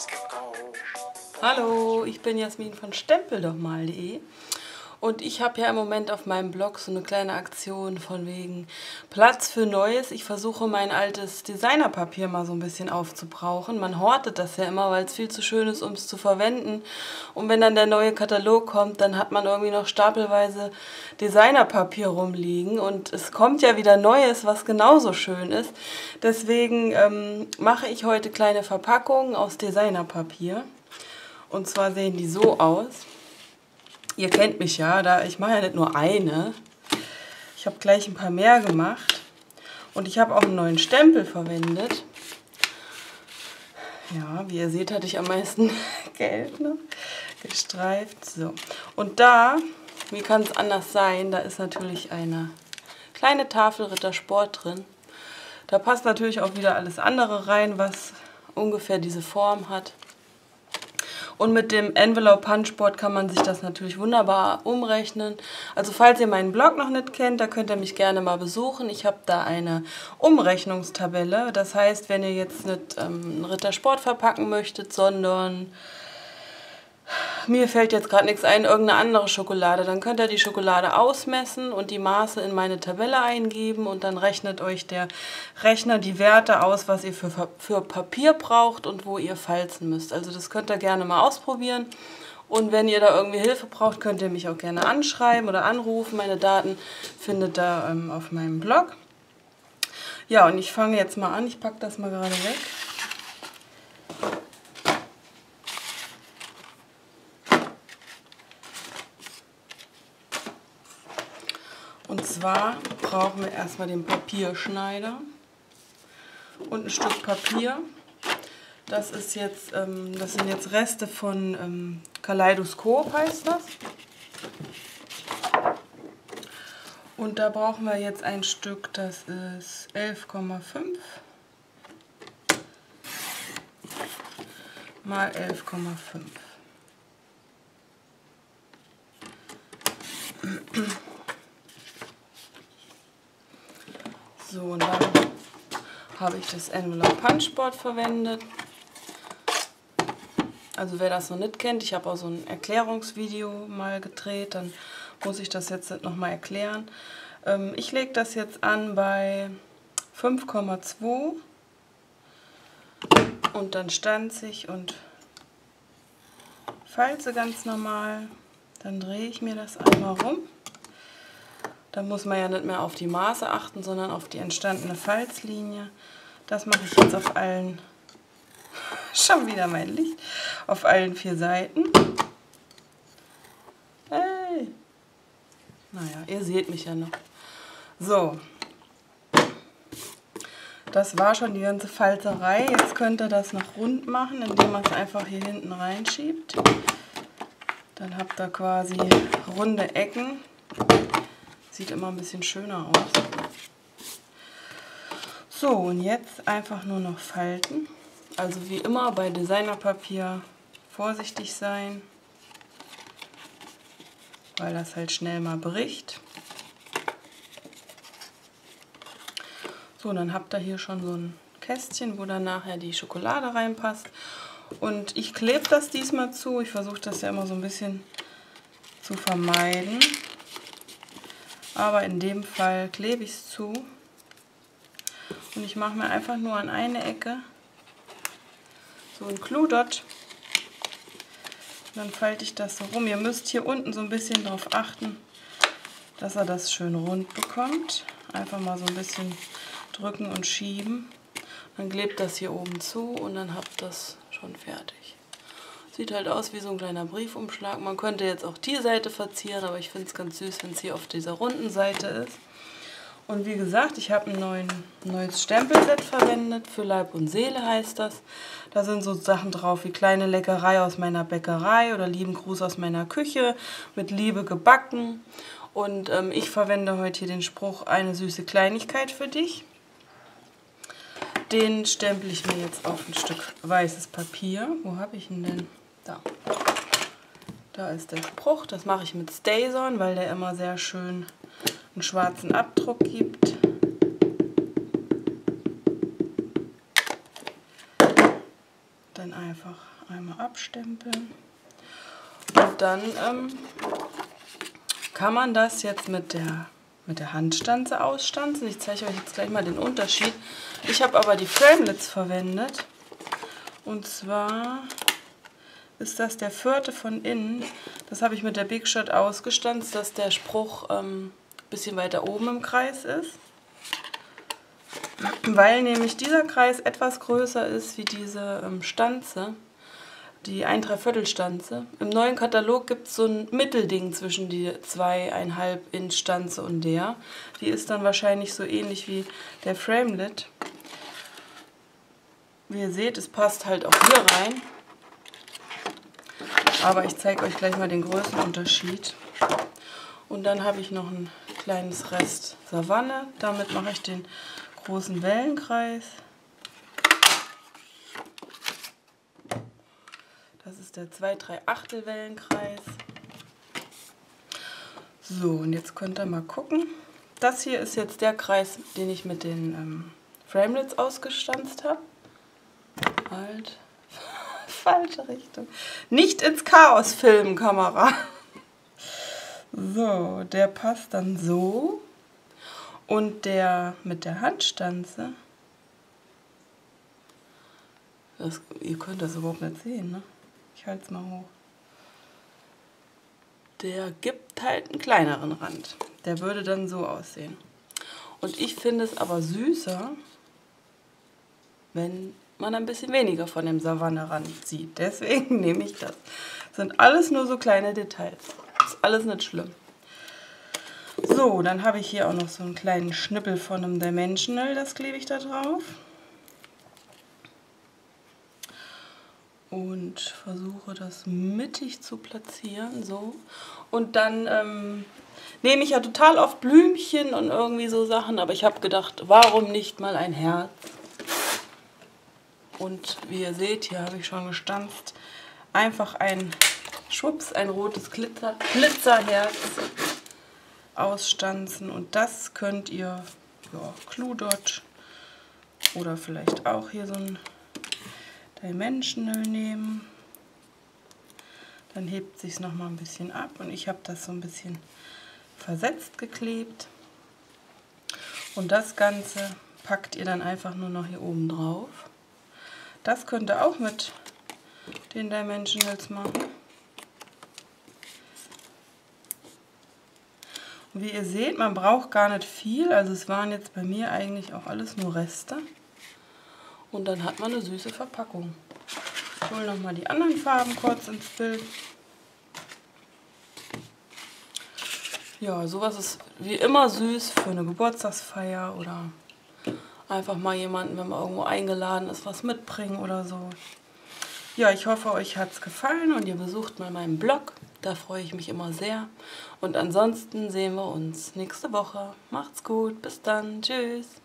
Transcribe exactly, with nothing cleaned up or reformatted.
Hallo, ich bin Jasmin von stempel doch mal punkt de und ich habe ja im Moment auf meinem Blog so eine kleine Aktion von wegen Platz für Neues. Ich versuche mein altes Designerpapier mal so ein bisschen aufzubrauchen. Man hortet das ja immer, weil es viel zu schön ist, um es zu verwenden. Und wenn dann der neue Katalog kommt, dann hat man irgendwie noch stapelweise Designerpapier rumliegen. Und es kommt ja wieder Neues, was genauso schön ist. Deswegen ähm, mache ich heute kleine Verpackungen aus Designerpapier. Und zwar sehen die so aus. Ihr kennt mich ja, da ich mache ja nicht nur eine. Ich habe gleich ein paar mehr gemacht. Und ich habe auch einen neuen Stempel verwendet. Ja, wie ihr seht, hatte ich am meisten Gelb, ne? Gestreift. So. Und da, wie kann es anders sein, da ist natürlich eine kleine Tafel Rittersport drin. Da passt natürlich auch wieder alles andere rein, was ungefähr diese Form hat. Und mit dem Envelope Punchboard kann man sich das natürlich wunderbar umrechnen. Also falls ihr meinen Blog noch nicht kennt, da könnt ihr mich gerne mal besuchen. Ich habe da eine Umrechnungstabelle. Das heißt, wenn ihr jetzt nicht ähm, einen Rittersport verpacken möchtet, sondern mir fällt jetzt gerade nichts ein, irgendeine andere Schokolade, dann könnt ihr die Schokolade ausmessen und die Maße in meine Tabelle eingeben und dann rechnet euch der Rechner die Werte aus, was ihr für, für Papier braucht und wo ihr falzen müsst. Also das könnt ihr gerne mal ausprobieren. Und wenn ihr da irgendwie Hilfe braucht, könnt ihr mich auch gerne anschreiben oder anrufen. Meine Daten findet ihr ähm, auf meinem Blog. Ja, und ich fange jetzt mal an. Ich packe das mal gerade weg. Und zwar brauchen wir erstmal den Papierschneider und ein Stück Papier. Das ist jetzt, ähm, das sind jetzt Reste von ähm, Kaleidoskop, heißt das. Und da brauchen wir jetzt ein Stück, das ist elf Komma fünf mal elf Komma fünf. So, und dann habe ich das Envelope Punchboard verwendet. Also wer das noch nicht kennt, ich habe auch so ein Erklärungsvideo mal gedreht, dann muss ich das jetzt nochmal erklären. Ähm, ich lege das jetzt an bei fünf Komma zwei und dann stanze ich und falze ganz normal. Dann drehe ich mir das einmal rum. Da muss man ja nicht mehr auf die Maße achten, sondern auf die entstandene Falzlinie. Das mache ich jetzt auf allen, schon wieder mein Licht, auf allen vier Seiten. Hey! Naja, ihr seht mich ja noch. So. Das war schon die ganze Falzerei. Jetzt könnt ihr das noch rund machen, indem man es einfach hier hinten reinschiebt. Dann habt ihr quasi runde Ecken. Sieht immer ein bisschen schöner aus. So, und jetzt einfach nur noch falten. Also wie immer bei Designerpapier vorsichtig sein, weil das halt schnell mal bricht. So, und dann habt ihr hier schon so ein Kästchen, wo dann nachher die Schokolade reinpasst. Und ich klebe das diesmal zu. Ich versuche das ja immer so ein bisschen zu vermeiden. Aber in dem Fall klebe ich es zu. Und ich mache mir einfach nur an eine Ecke so ein Clou-Dot. Dann falte ich das so rum. Ihr müsst hier unten so ein bisschen darauf achten, dass er das schön rund bekommt. Einfach mal so ein bisschen drücken und schieben. Dann klebt das hier oben zu und dann habt ihr das schon fertig. Sieht halt aus wie so ein kleiner Briefumschlag. Man könnte jetzt auch die Seite verzieren, aber ich finde es ganz süß, wenn es hier auf dieser runden Seite ist. Und wie gesagt, ich habe ein neuen, neues Stempelset verwendet. Für Leib und Seele heißt das. Da sind so Sachen drauf wie kleine Leckerei aus meiner Bäckerei oder lieben Gruß aus meiner Küche, mit Liebe gebacken. Und ähm, ich verwende heute hier den Spruch, eine süße Kleinigkeit für dich. Den stempel ich mir jetzt auf ein Stück weißes Papier. Wo habe ich ihn denn? Da. Da ist der Spruch. Das mache ich mit StazOn, weil der immer sehr schön einen schwarzen Abdruck gibt. dann einfach einmal abstempeln. Und dann ähm, kann man das jetzt mit der, mit der Handstanze ausstanzen. Ich zeige euch jetzt gleich mal den Unterschied. Ich habe aber die Framelits verwendet. Und zwar ist das der vierte von innen. Das habe ich mit der Big Shot ausgestanzt, dass der Spruch ähm, ein bisschen weiter oben im Kreis ist. Weil nämlich dieser Kreis etwas größer ist wie diese ähm, Stanze, die ein Dreiviertel Stanze. Im neuen Katalog gibt es so ein Mittelding zwischen die zwei Komma fünf Inch Stanze und der. Die ist dann wahrscheinlich so ähnlich wie der Framelit. Wie ihr seht, es passt halt auch hier rein. Aber ich zeige euch gleich mal den Größenunterschied. Und dann habe ich noch ein kleines Rest Savanne. Damit mache ich den großen Wellenkreis. Das ist der zwei drei Achtel Wellenkreis. So, und jetzt könnt ihr mal gucken. Das hier ist jetzt der Kreis, den ich mit den ähm, Framelits ausgestanzt habe. Halt. Falsche Richtung. Nicht ins Chaos filmen, Kamera. So, der passt dann so. Und der mit der Handstanze, das, ihr könnt das überhaupt nicht sehen, ne? Ich halte es mal hoch. Der gibt halt einen kleineren Rand. Der würde dann so aussehen. Und ich finde es aber süßer, wenn man ein bisschen weniger von dem Savanne-Rand sieht. Deswegen nehme ich das. Das sind alles nur so kleine Details. Ist alles nicht schlimm. So, dann habe ich hier auch noch so einen kleinen Schnippel von einem Dimensional, das klebe ich da drauf. Und versuche das mittig zu platzieren, so. Und dann ähm, nehme ich ja total oft Blümchen und irgendwie so Sachen, aber ich habe gedacht, warum nicht mal ein Herz? Und wie ihr seht, hier habe ich schon gestanzt, einfach ein Schwupps, ein rotes Glitzer, Glitzerherz ausstanzen. Und das könnt ihr, ja, Clue Dot oder vielleicht auch hier so ein Dimensional nehmen. Dann hebt sich es noch mal ein bisschen ab und ich habe das so ein bisschen versetzt geklebt. Und das Ganze packt ihr dann einfach nur noch hier oben drauf. Das könnt ihr auch mit den Dimensionals machen. Und wie ihr seht, man braucht gar nicht viel. Also es waren jetzt bei mir eigentlich auch alles nur Reste. Und dann hat man eine süße Verpackung. Ich hole nochmal die anderen Farben kurz ins Bild. Ja, sowas ist wie immer süß für eine Geburtstagsfeier oder einfach mal jemanden, wenn man irgendwo eingeladen ist, was mitbringen oder so. Ja, ich hoffe, euch hat es gefallen und ihr besucht mal meinen Blog. Da freue ich mich immer sehr. Und ansonsten sehen wir uns nächste Woche. Macht's gut, bis dann, tschüss.